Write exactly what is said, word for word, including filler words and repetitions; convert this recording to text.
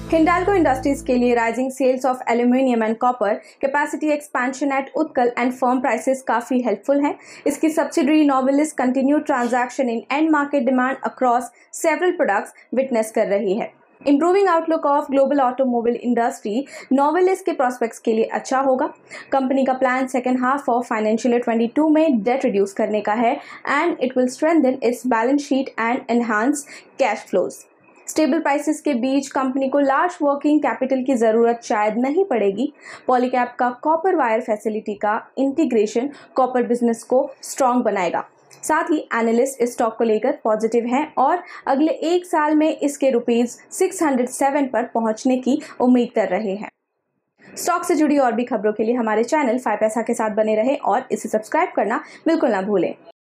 Hindalco Industries के लिए rising sales of aluminium and copper, capacity expansion at Utkal and firm prices काफ़ी helpful हैं। इसकी subsidiary Novelis continued transaction in end market demand across several products witness कर रही है। Improving outlook of global automobile industry, Novelis के prospects के लिए अच्छा होगा। कंपनी का plan second half of financial year twenty-two में debt reduce करने का है and it will strengthen its balance sheet and enhance cash flows। Stable prices के बीच कंपनी को लार्ज वर्किंग कैपिटल की ज़रूरत शायद नहीं पड़ेगी। पॉलीकैब का कॉपर वायर फैसिलिटी का इंटीग्रेशन कॉपर बिजनेस को स्ट्रॉन्ग बनाएगा। साथ ही एनालिस्ट इस स्टॉक को लेकर पॉजिटिव हैं और अगले एक साल में इसके रुपीज़ सिक्स हंड्रेड सेवन पर पहुंचने की उम्मीद कर रहे हैं। स्टॉक से जुड़ी और भी खबरों के लिए हमारे चैनल फाइव पैसा के साथ बने रहें और इसे सब्सक्राइब करना बिल्कुल ना भूलें।